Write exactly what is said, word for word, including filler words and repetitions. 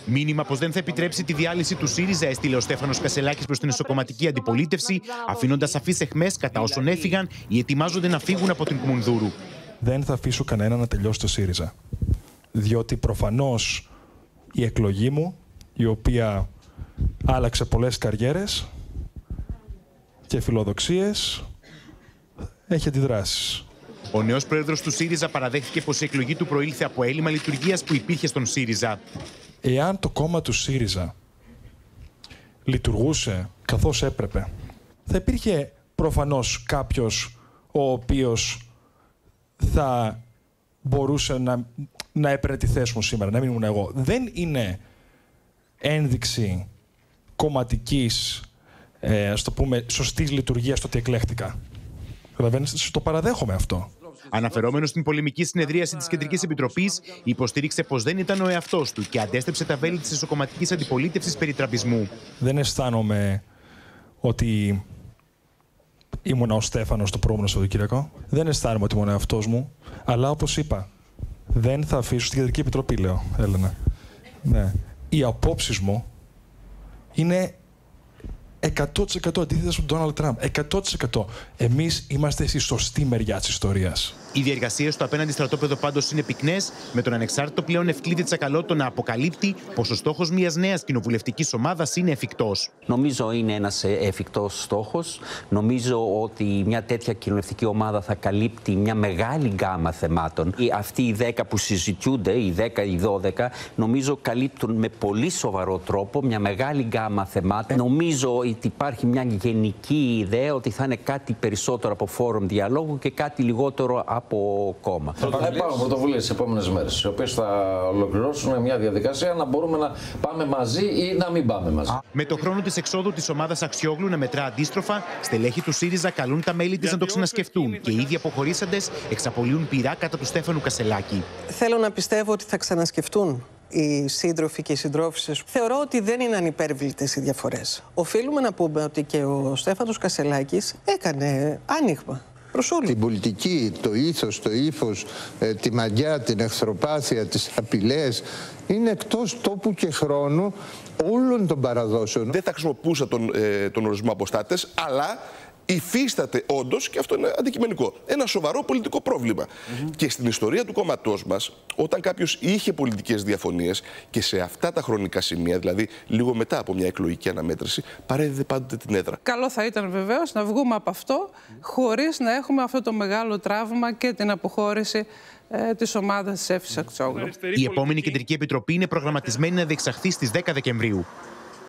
Μήνυμα πως δεν θα επιτρέψει τη διάλυση του ΣΥΡΙΖΑ έστειλε ο Στέφανος Κασσελάκης προς την εσωκομματική αντιπολίτευση, αφήνοντας σαφείς αιχμές κατά όσων έφυγαν ή ετοιμάζονται να φύγουν από την Κουμουνδούρου. Δεν θα αφήσω κανένα να τελειώσει το ΣΥΡΙΖΑ. Διότι προφανώς η εκλογή μου, η οποία άλλαξε πολλές καριέρες και φιλοδοξίες, έχει αντιδράσεις. Ο νέος πρόεδρος του ΣΥΡΙΖΑ παραδέχθηκε πως η εκλογή του προήλθε από έλλειμμα λειτουργίας που υπήρχε στον ΣΥΡΙΖΑ. Εάν το κόμμα του ΣΥΡΙΖΑ λειτουργούσε καθώς έπρεπε, θα υπήρχε προφανώς κάποιος ο οποίος θα μπορούσε να, να έπαιρνε τη θέση μου σήμερα, να μην ήμουν εγώ. Δεν είναι ένδειξη κομματικής, ε, ας το πούμε, σωστής λειτουργίας το ότι εκλέχτηκα. Καταλαβαίνετε, το παραδέχομαι αυτό. Αναφερόμενος στην πολεμική συνεδρίαση της Κεντρικής Επιτροπής, υποστήριξε πως δεν ήταν ο εαυτός του και αντέστρεψε τα βέλη της εσωκομματικής αντιπολίτευσης περί τραμπισμού. Δεν αισθάνομαι ότι ήμουν ο Στέφανος το προηγούμενο Σαββατοκύριακο. Δεν αισθάνομαι ότι ήμουν ο εαυτός μου. Αλλά όπως είπα, δεν θα αφήσω στην Κεντρική Επιτροπή, λέω, Έλενα. Ναι. Οι απόψεις μου είναι εκατό τοις εκατό αντίθετες με τον Ντόναλντ Τραμπ. εκατό τοις εκατό. Εμείς είμαστε στη σωστή μεριά της ιστορίας. Οι διεργασίες στο απέναντι στρατόπεδο πάντως είναι πυκνές, με τον ανεξάρτητο πλέον Ευκλήδη Τσακαλώτο να αποκαλύπτει πως ο στόχος μιας νέας κοινοβουλευτικής ομάδας είναι εφικτός. Νομίζω είναι ένας εφικτός στόχος. Νομίζω ότι μια τέτοια κοινοβουλευτική ομάδα θα καλύπτει μια μεγάλη γκάμα θεμάτων. Αυτοί οι δέκα που συζητιούνται, οι δέκα ή δώδεκα, νομίζω καλύπτουν με πολύ σοβαρό τρόπο μια μεγάλη γκάμα θεμάτων. Νομίζω ότι υπάρχει μια γενική ιδέα ότι θα είναι κάτι περισσότερο από φόρουμ διαλόγου και κάτι λιγότερο από κόμμα. Θα υπάρχουν πρωτοβουλίες τις επόμενες μέρες, οι οποίες θα ολοκληρώσουν μια διαδικασία να μπορούμε να πάμε μαζί ή να μην πάμε μαζί. Με το χρόνο της εξόδου της ομάδας Αξιόγλου να μετρά αντίστροφα, στελέχη του ΣΥΡΙΖΑ καλούν τα μέλη της να το ξανασκεφτούν και οι ίδιοι αποχωρήσαντες εξαπολύουν πυρά κατά του Στέφανου Κασσελάκη. Θέλω να πιστεύω ότι θα ξανασκεφτούν οι σύντροφοι και οι συντρόφισσες. Θεωρώ ότι δεν είναι ανυπέρβλητες οι διαφορές. Οφείλουμε να πούμε ότι και ο Στέφανος Κασσελάκης έκανε άνοιγμα προς όλους. Την πολιτική, το ήθος, το ύφος, ε, τη μαγιά, την εχθροπάθεια, τις απειλές, είναι εκτός τόπου και χρόνου όλων των παραδόσεων. Δεν θα χρησιμοποιούσα τον, ε, τον ορισμό αποστάτες, αλλά υφίσταται όντως, και αυτό είναι αντικειμενικό, ένα σοβαρό πολιτικό πρόβλημα. Mm-hmm. Και στην ιστορία του κόμματός μας, όταν κάποιος είχε πολιτικές διαφωνίες και σε αυτά τα χρονικά σημεία, δηλαδή λίγο μετά από μια εκλογική αναμέτρηση, παρέδιδε πάντοτε την έδρα. Καλό θα ήταν βεβαίως να βγούμε από αυτό χωρίς να έχουμε αυτό το μεγάλο τραύμα και την αποχώρηση ε, της ομάδας της Εύης Αξιόγλου. Η επόμενη Κεντρική Επιτροπή είναι προγραμματισμένη να διεξαχθεί στις δέκα Δεκεμβρίου.